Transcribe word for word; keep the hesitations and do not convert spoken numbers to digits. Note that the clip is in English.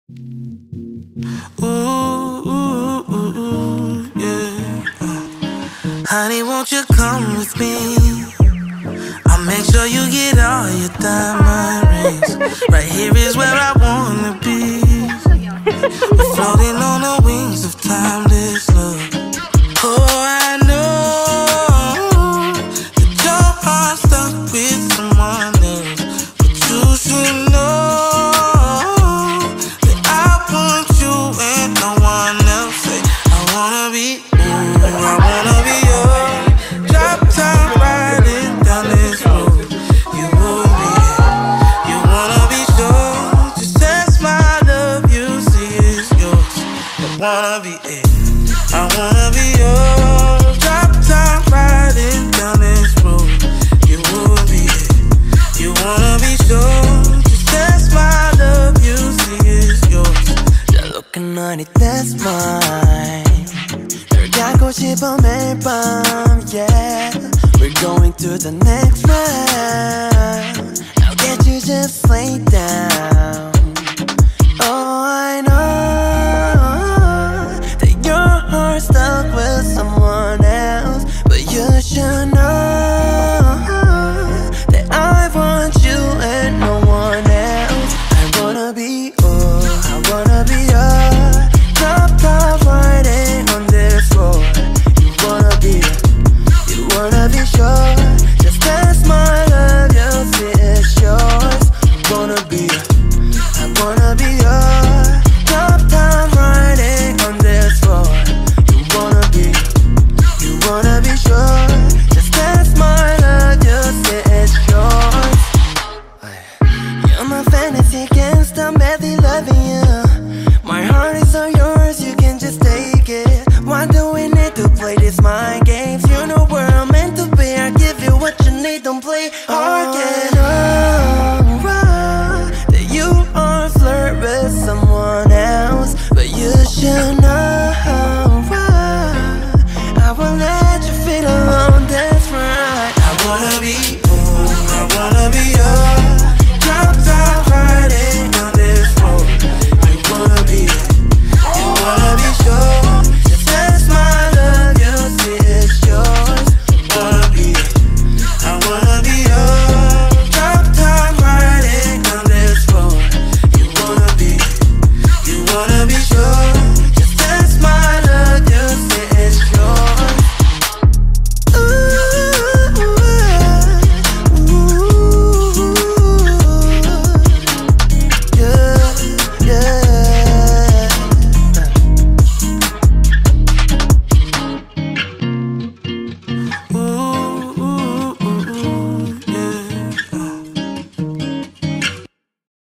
Ooh, ooh, ooh, ooh, yeah. Honey, won't you come with me? I'll make sure you get all your diamond rings. Right here is where I wanna be. We're floating on the wings of timeless love. Oh, I know that your heart's stuck with someone else, but you should know that I want you and no one else. Say, I wanna be, ooh, I wanna be yours. Drop top riding down this road. You will be it. You wanna be sure. Just test my love, you see it's yours. I wanna be it. I wanna be yours. Drop top riding down this road. You will be it. You wanna be sure. Just test my love, you see it's yours. 잘 looking on it, that's mine. 널 갖고 싶어 매일 밤, yeah. We're going to the next round. Now can't you just lay down?